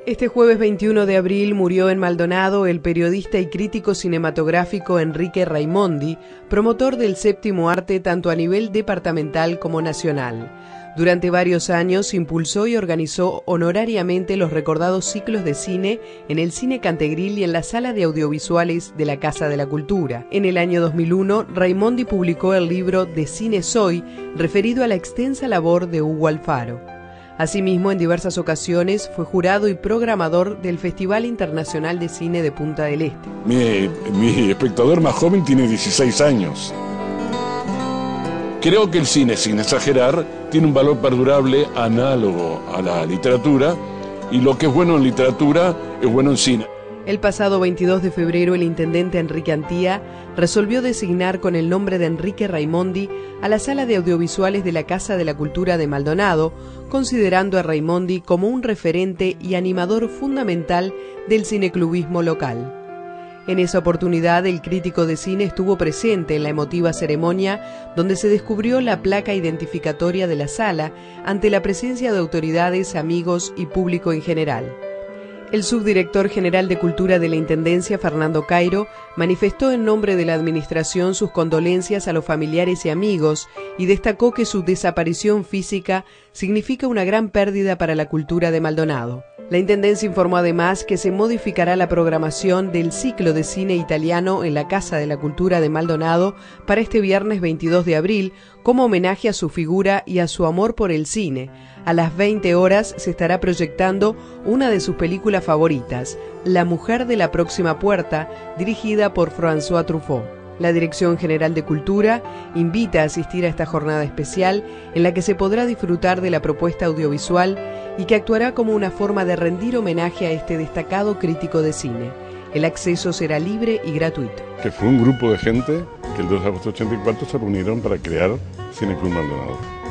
Este jueves 21 de abril murió en Maldonado el periodista y crítico cinematográfico Enrique Raimondi, promotor del séptimo arte tanto a nivel departamental como nacional. Durante varios años impulsó y organizó honorariamente los recordados ciclos de cine en el Cine Cantegril y en la Sala de Audiovisuales de la Casa de la Cultura. En el año 2001, Raimondi publicó el libro De Cine Soy, referido a la extensa labor de Hugo Alfaro. Asimismo, en diversas ocasiones fue jurado y programador del Festival Internacional de Cine de Punta del Este. Mi espectador más joven tiene 16 años. Creo que el cine, sin exagerar, tiene un valor perdurable análogo a la literatura, y lo que es bueno en literatura es bueno en cine. El pasado 22 de febrero, el intendente Enrique Antía resolvió designar con el nombre de Enrique Raimondi a la Sala de Audiovisuales de la Casa de la Cultura de Maldonado, considerando a Raimondi como un referente y animador fundamental del cineclubismo local. En esa oportunidad, el crítico de cine estuvo presente en la emotiva ceremonia donde se descubrió la placa identificatoria de la sala ante la presencia de autoridades, amigos y público en general. El subdirector general de Cultura de la Intendencia, Fernando Cairo, manifestó en nombre de la administración sus condolencias a los familiares y amigos y destacó que su desaparición física significa una gran pérdida para la cultura de Maldonado. La Intendencia informó además que se modificará la programación del ciclo de cine italiano en la Casa de la Cultura de Maldonado para este viernes 22 de abril, como homenaje a su figura y a su amor por el cine. A las 20 horas se estará proyectando una de sus películas favoritas, La mujer de la próxima puerta, dirigida por François Truffaut. La Dirección General de Cultura invita a asistir a esta jornada especial en la que se podrá disfrutar de la propuesta audiovisual y que actuará como una forma de rendir homenaje a este destacado crítico de cine. El acceso será libre y gratuito. Que fue un grupo de gente que el 2 de agosto de 84 se reunieron para crear Cineclub Maldonado.